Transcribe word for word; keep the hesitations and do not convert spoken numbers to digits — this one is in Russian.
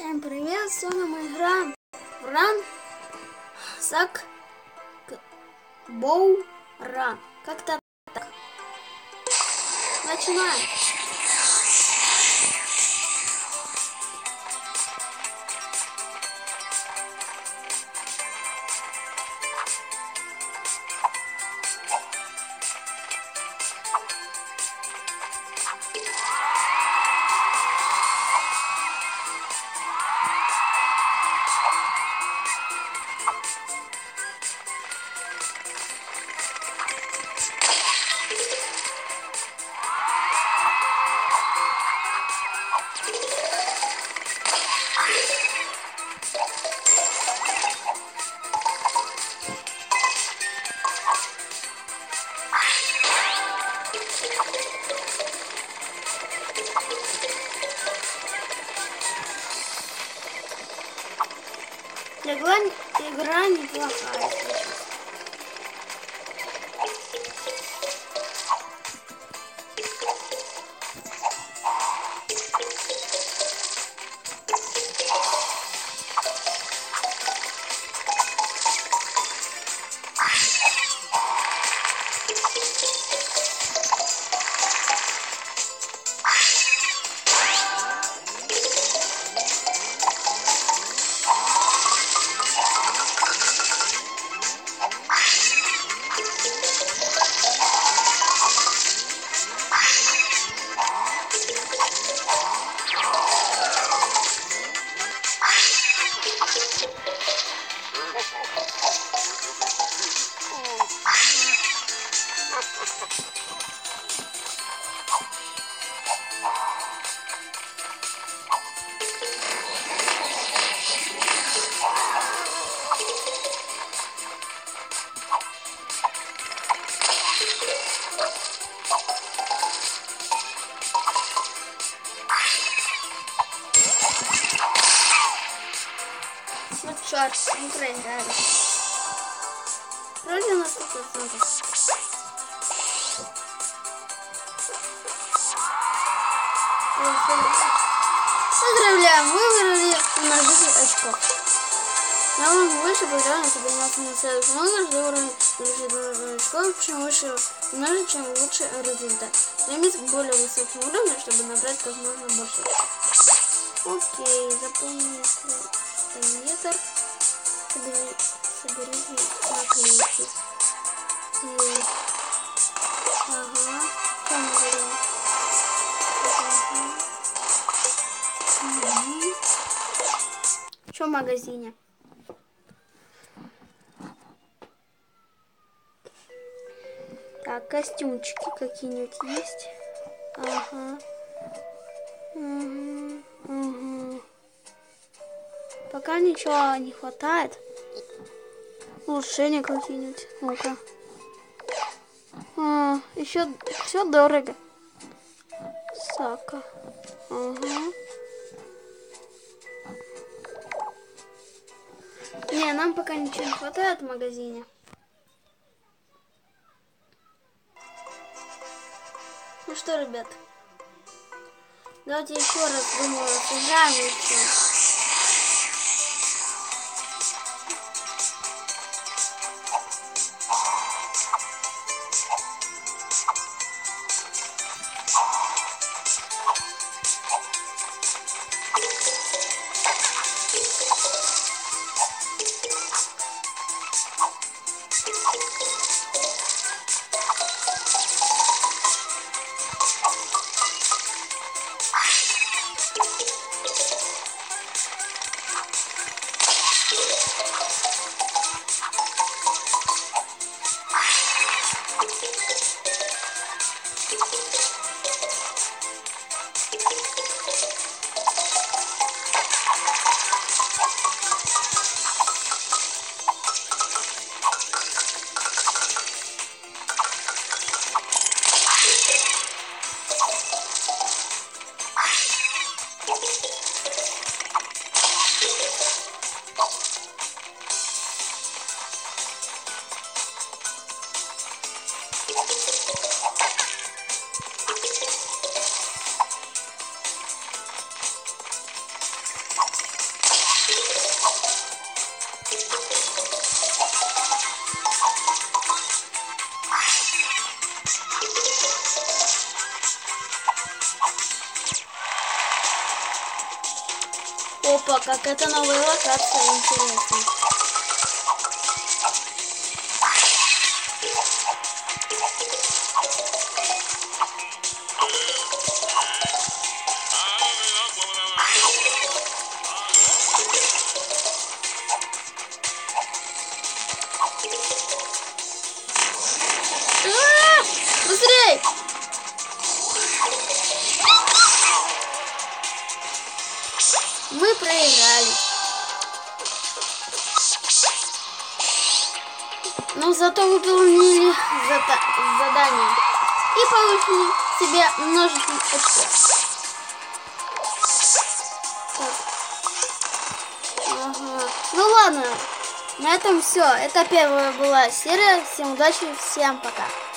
Всем привет! Сегодня мы играем в Run Sack Bow Run. Как-то так. Начинаем. Игра, игра неплохая. Вот черт, не проиграли. Вроде на сто процентов. Поздравляем, вы выиграли умножитель очков. На уровне выше поздравляем, чтобы подняться на следующий номер, за уровень умножитель очков. Чем выше умножить, чем лучше результат. Стремиться к более высокому уровню, чтобы набрать как можно больше. Окей, запомни метр. Собери, соберите наклейки. И... Ага. Что мы говорим? Ага. Угу. Что в магазине? Так, костюмчики какие-нибудь есть? Ага. Угу. Угу. Пока ничего не хватает. Улучшения какие-нибудь. Ну-ка. А, еще все дорого. Сака. Ага. Не, нам пока ничего не хватает в магазине. Ну что, ребят. Давайте еще раз, думаю, сыграем еще. Опа, как это новая локация, интересно. А-а-а! Быстрей! Мы проиграли. Но зато выполнили зада задание. И получили себе множество очков. Ага. Ну ладно. На этом все. Это первая была серия. Всем удачи, всем пока.